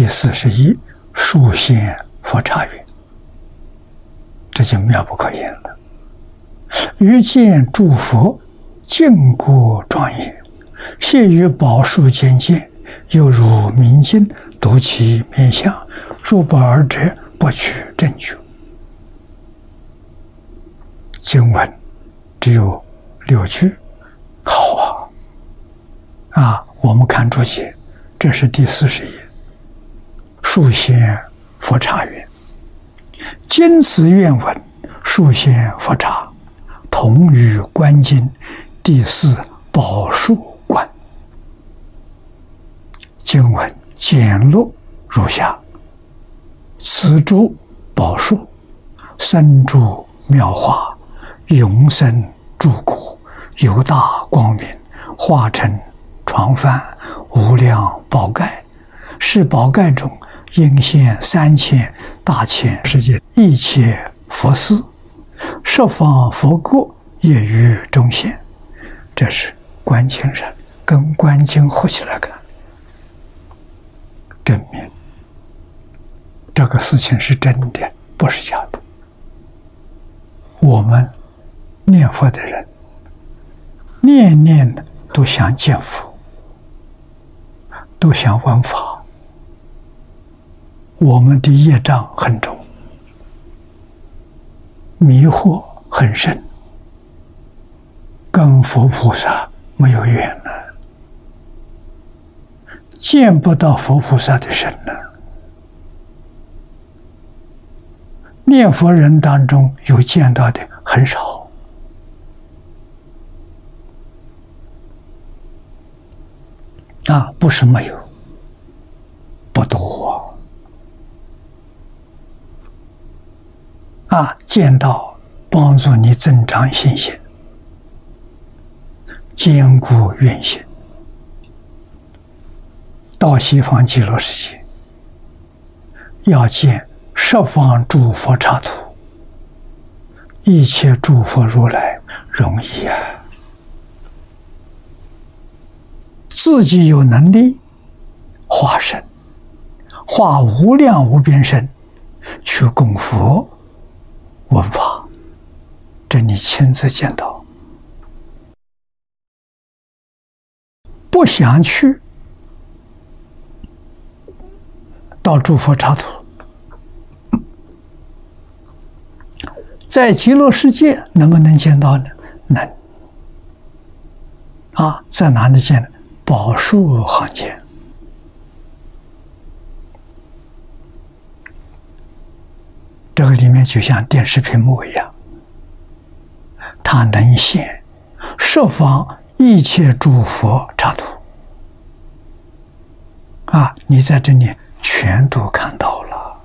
41树现佛刹云，这就妙不可言了。欲见诸佛净国庄严，现于宝树间见，又如明镜读其面相，若不尔者，不取正觉。经文只有6句，好啊！我们看注解，这是第40页。树现佛刹云，今此愿文，树现佛刹，同于观经第4宝树观。经文简录如下：此诸宝树，深诸妙法，永生诸国，犹大光明，化成床幡，无量宝盖。是宝盖中应现3000大千世界一切佛寺，十方佛国业于中现。这是观经上跟观经合起来看，证明这个事情是真的，不是假的。我们念佛的人，念念的都想见佛，都想闻法。我们的业障很重，迷惑很深，跟佛菩萨没有缘了，见不到佛菩萨的身了。念佛人当中有见到的很少，不是没有，不多见到帮助你增长信心，坚固愿心。到西方极乐世界，要见十方诸佛刹土，一切诸佛如来容易啊！自己有能力化身，化无量无边身去供佛闻法，这你亲自见到。不想去到诸佛刹土，在极乐世界能不能见到呢？能。在哪里见呢？宝树行见。这个里面就像电视屏幕一样，它能现十方一切诸佛刹土你在这里全都看到了。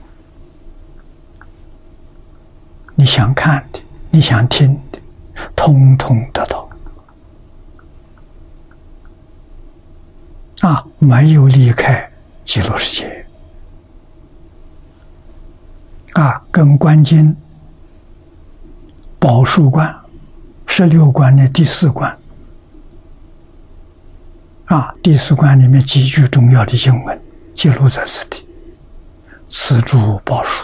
你想看的，你想听的，通通得到。没有离开极乐世界。跟观经宝树观16观的第4观第4观里面极具重要的经文记录在此地。此诸宝树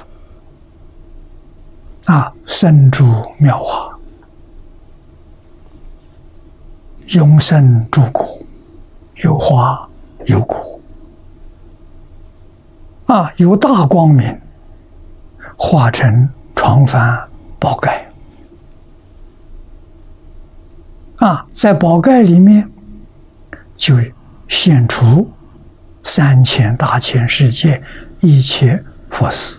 深诸妙法，永生诸国，有花有果有大光明，化成床幡宝盖在宝盖里面就现出3000大千世界一切佛寺，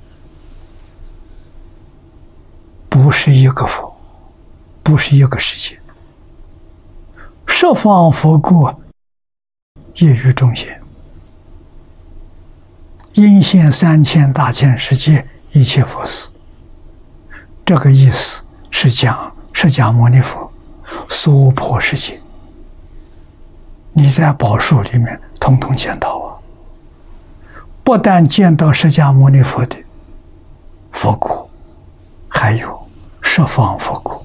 不是一个佛，不是一个世界，十方佛国业于中现，应现3000大千世界一切佛寺。这个意思是讲释迦牟尼佛娑婆世界，你在宝树里面统统见到不但见到释迦牟尼佛的佛国，还有十方佛国，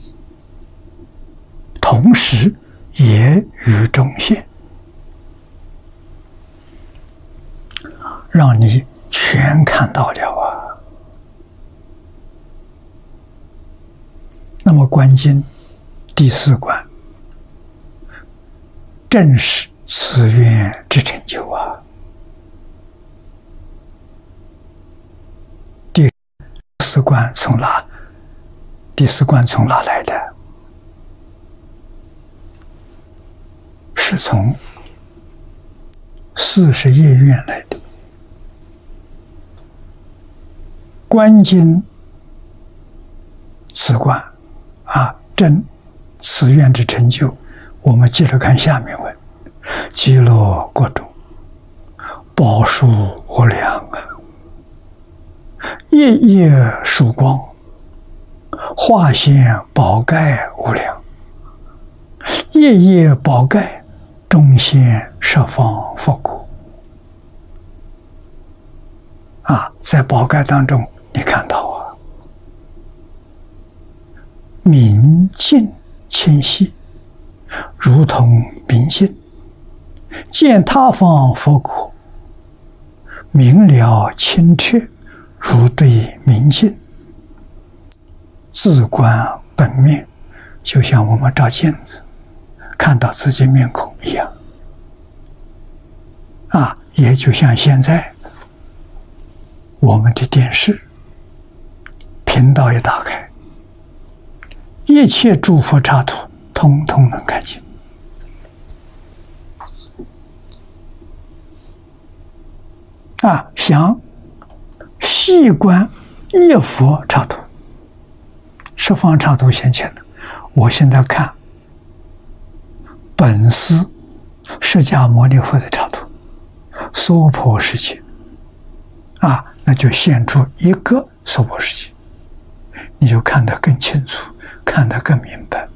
同时也于中现。 让你全看到了啊。那么观经第4关，正是此愿之成就啊。第4关从哪来的？是从40业愿来的。观经此关正此愿之成就，我们接着看下面文：极乐国中，宝树无量啊，夜夜曙光，化现宝盖无量，夜夜宝盖，中现十方佛国。在宝盖当中，你看到明净清晰，如同明镜，见他方佛国，明了清澈，如对明镜，自观本面，就像我们照镜子看到自己面孔一样也就像现在我们的电视频道一打开，一切诸佛刹土通通能看见想细观一佛刹土，十方刹土现前的。我现在看本师释迦牟尼佛的刹土，娑婆世界那就现出一个娑婆世界，你就看得更清楚，看得更明白。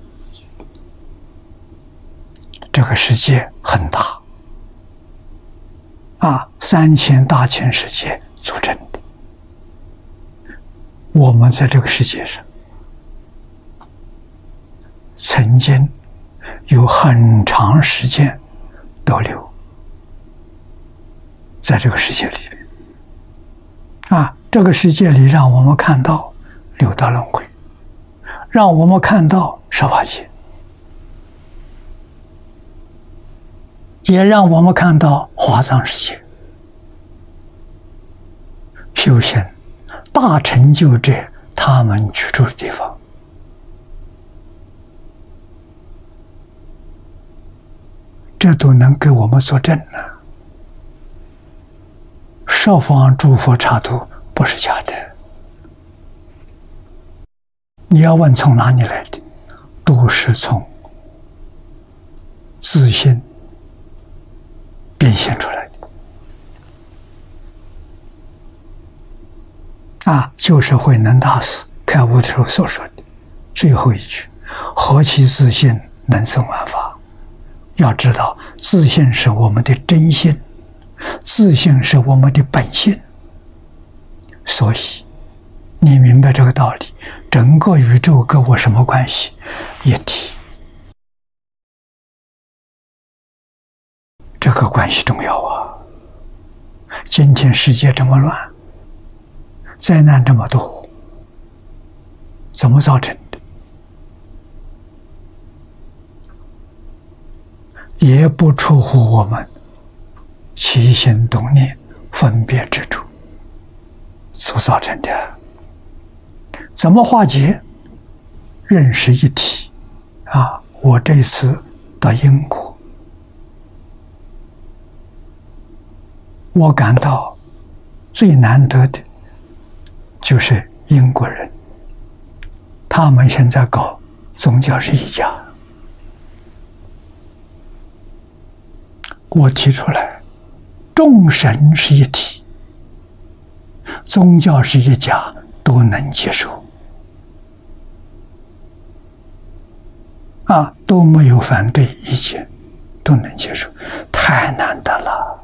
这个世界很大3000大千世界组成的。我们在这个世界上曾经有很长时间逗留在这个世界里面这个世界里让我们看到六道轮回，让我们看到十法界，也让我们看到华藏世界。修行大成就者他们居住的地方，这都能给我们作证了。十方诸佛刹土不是假的，你要问从哪里来的，都是从自性变现出来的就是慧能大师开悟的时候所说的最后一句：何其自性，能生万法。要知道，自性是我们的真性，自性是我们的本性。所以你明白这个道理，整个宇宙跟我什么关系？一体。这个关系重要啊！今天世界这么乱，灾难这么多，怎么造成的？也不出乎我们起心动念、分别执着所造成的。怎么化解？认识一体我这次到英国，我感到最难得的就是英国人，他们现在搞宗教是一家。我提出来，众神是一体，宗教是一家，都能接受都没有反对意见，都能接受，太难得了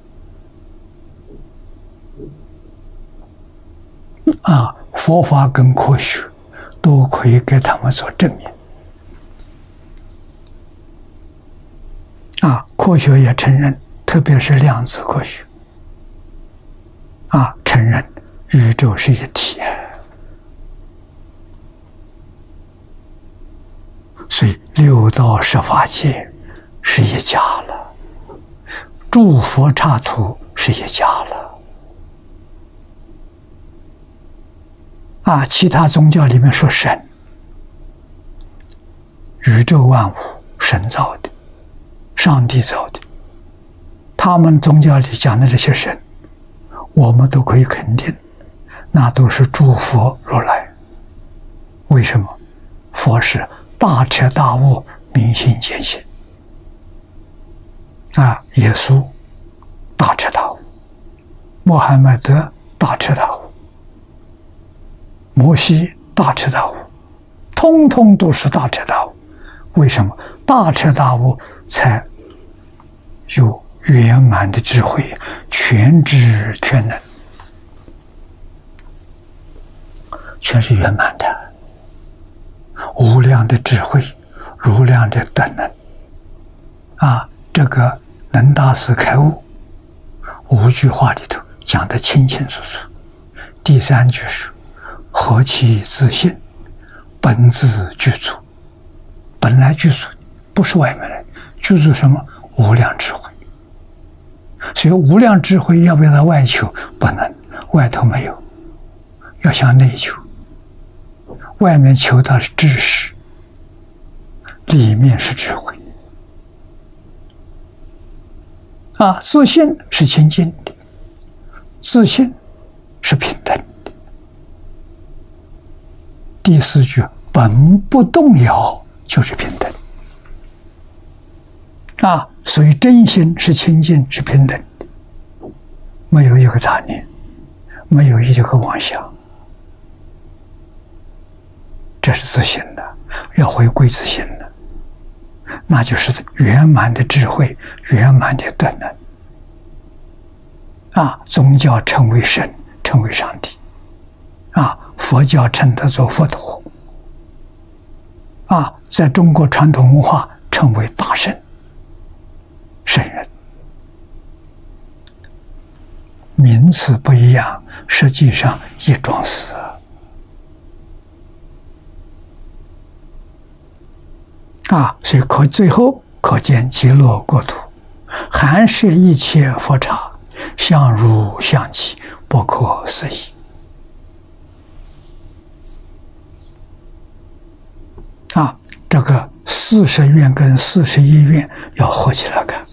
佛法跟科学都可以给他们做证明科学也承认，特别是量子科学就是一体。所以六道十法界是一家了，诸佛刹土是一家了。其他宗教里面说神，宇宙万物神造的，上帝造的。他们宗教里讲的这些神，我们都可以肯定，那都是诸佛如来。为什么？佛是大彻大悟，明心见性。耶稣大彻大悟，穆罕默德大彻大悟，摩西大彻大悟，通通都是大彻大悟。为什么？大彻大悟才有圆满的智慧，全知全能，全是圆满的，无量的智慧，无量的德能。这个能大师开悟5句话里头讲得清清楚楚。第3句是何其自信，本自具足，本来具足，不是外面人。具足什么？无量智慧。所以无量智慧要不要到外求？不能，外头没有，要向内求。外面求到是知识，里面是智慧。自信是清净的，自信是平等的。第4句本不动摇就是平等。所以真心是清净，是平等的，没有一个杂念，没有一个妄想。这是自信的，要回归自信的，那就是圆满的智慧，圆满的德能。宗教称为神，称为上帝。佛教称它做佛陀。在中国传统文化称为大圣、圣人。名词不一样，实际上一桩事。所以最后可见极乐国土，含摄一切佛刹，相如相即，不可思议。这个40愿跟41愿要合起来看。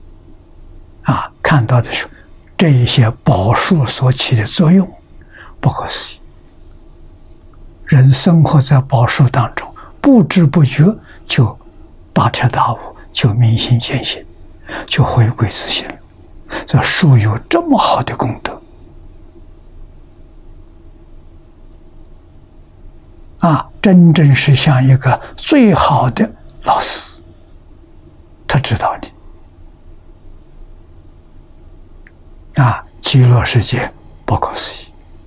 看到的是这一些宝树所起的作用，不可思议。人生活在宝树当中，不知不觉就大彻大悟，就明心见性，就回归自性。这树有这么好的功德真正是像一个最好的老师，他知道你极乐世界不可思议。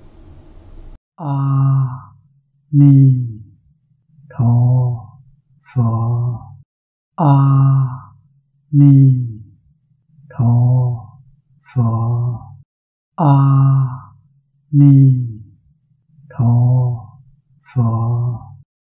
阿弥陀佛，阿弥陀佛，阿